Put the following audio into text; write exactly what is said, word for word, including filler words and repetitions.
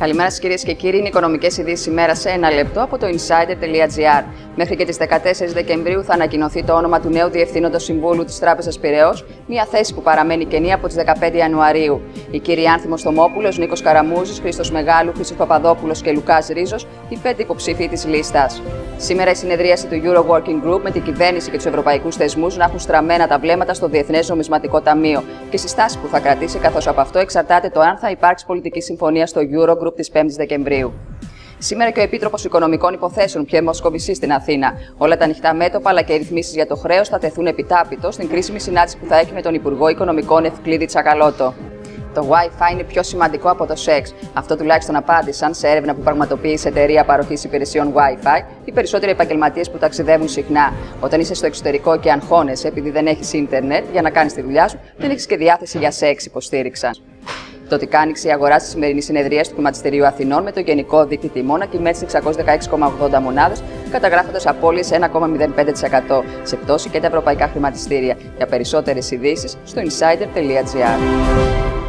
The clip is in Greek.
Καλημέρα σας κυρίες και κύριοι, είναι οι οικονομικές ειδήσεις ημέρα σε ένα λεπτό από το insider τελεία gr. Μέχρι και τις δεκατέσσερις Δεκεμβρίου θα ανακοινωθεί το όνομα του νέου Διευθύνοντος Συμβούλου της Τράπεζας Πειραιώς, μια θέση που παραμένει κενή από τις δεκαπέντε Ιανουαρίου. Οι κύριοι Άνθιμος Θωμόπουλος, Νίκος Καραμούζης, Χρήστος Μεγάλου, Χρήστος Παπαδόπουλος και Λουκάς Ρίζος, οι πέντε υποψήφοι της λίστας. Σήμερα η συνεδρίαση του Euro Working Group με την κυβέρνηση και τους ευρωπαϊκούς θεσμούς να έχουν στραμμένα τα βλέμματα στο Διεθνές Νομισματικό Ταμείο και στις τάσεις που θα κρατήσει, καθώς από αυτό εξαρτάται το αν θα υπάρξει πολιτική συμφωνία στο Eurogroup της πέμπτης Δεκεμβρίου. Σήμερα και ο Επίτροπος Οικονομικών Υποθέσεων, Πιέρ Μοσκοβισή, στην Αθήνα. Όλα τα ανοιχτά μέτωπα αλλά και οι ρυθμίσεις για το χρέος θα τεθούν επιτάπητο στην κρίσιμη συνάντηση που θα έχει με τον Υπουργό Οικονομικών Ευκλήδη Τσακαλώτο. Το Wi-Fi είναι πιο σημαντικό από το σεξ. Αυτό τουλάχιστον απάντησαν σε έρευνα που πραγματοποίησε η εταιρεία παροχής υπηρεσιών Wi-Fi οι περισσότεροι επαγγελματίες που ταξιδεύουν συχνά. Όταν είσαι στο εξωτερικό και αγχώνεσαι επειδή δεν έχεις ίντερνετ για να κάνεις τη δουλειά σου, δεν έχεις και διάθεση για σεξ, υποστήριξαν. Το τι άνοιξε η αγορά στη σημερινή συνεδρία του Χρηματιστηρίου Αθηνών με το γενικό δείκτη τιμών να κυμαίνει στις εξακόσιες δεκαέξι κόμμα ογδόντα μονάδες, καταγράφοντας απώλειες ένα κόμμα μηδέν πέντε τοις εκατό σε πτώση και τα ευρωπαϊκά χρηματιστήρια. Για περισσότερες ειδήσεις στο insider τελεία gr.